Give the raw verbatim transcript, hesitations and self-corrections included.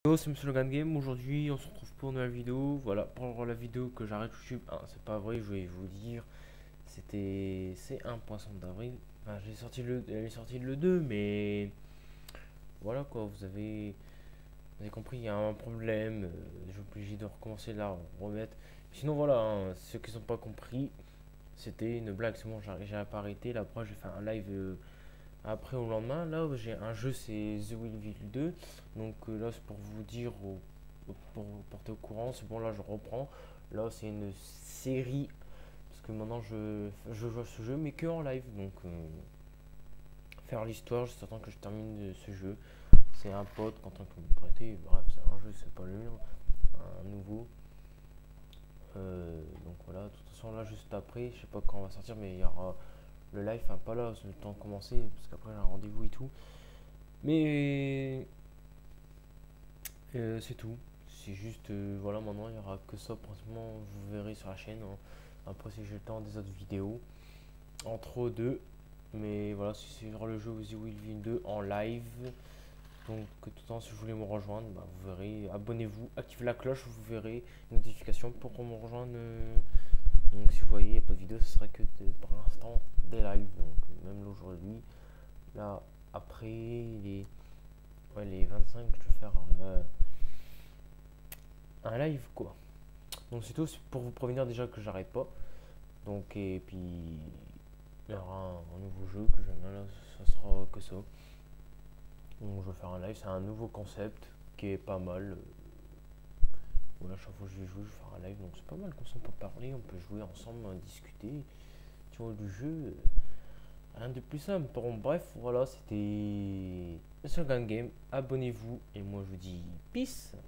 Hello, c'est Monsieur Logan Game. Aujourd'hui, on se retrouve pour une nouvelle vidéo. Voilà, pour la vidéo que j'arrête YouTube. Ah, c'est pas vrai, je vais vous dire. C'était. C'est un poisson d'avril. Enfin, j'ai sorti le. Elle est sortie le deux, mais. Voilà quoi, vous avez. Vous avez compris, il y a un problème. euh, Je suis obligé de recommencer là, remettre. Sinon, voilà, hein, ceux qui n'ont pas compris, c'était une blague. C'est bon, j'ai j'ai pas arrêté. Là, après, j'ai fait un live. euh, Après, au lendemain, là, j'ai un jeu, c'est The Will deux. Donc euh, là, c'est pour vous dire, au- pour vous porter au courant. C'est bon, là, je reprends. Là, c'est une série. Parce que maintenant, je, je joue à ce jeu, mais que en live. Donc, euh, faire l'histoire, juste attends que je termine de ce jeu. C'est un pote, Quentin, qui me prêtait. Bref, c'est un jeu, c'est pas le mien. Un nouveau. Euh, donc voilà, de toute façon, là, juste après, je sais pas quand on va sortir, mais il y aura le live. Enfin, pas là, c'est le temps de commencer. Parce qu'après, j'ai un rendez-vous et tout. Mais Euh, c'est tout. C'est juste, euh, voilà, maintenant il n'y aura que ça pratiquement, vous verrez sur la chaîne, hein. Après, si j'ai le temps, des autres vidéos, entre deux. Mais voilà, si c'est sur le jeu The Will deux en live, donc tout le temps, si vous voulez me rejoindre, bah, vous verrez, abonnez-vous, activez la cloche, vous verrez une notification pour qu'on me rejoigne. euh. Donc si vous voyez, il n'y a pas de vidéo, ce sera que de- pour l'instant des lives. Donc euh, même là aujourd'hui, là, après les, ouais, les vingt-cinq, je vais faire euh, un live quoi. Donc c'est tout, c'est pour vous prévenir déjà que j'arrête pas. Donc et puis il y aura un, un nouveau jeu que j'aime bien là, ça sera que ça. Donc je vais faire un live, c'est un nouveau concept qui est pas mal. Voilà, chaque fois que je vais jouer, je vais faire un live, donc c'est pas mal comme ça on peut parler, on peut jouer ensemble, hein, discuter. Tu vois du jeu, rien de plus simple. Bon bref, voilà, c'était Monsieur Gun Game. Abonnez-vous et moi je vous dis peace.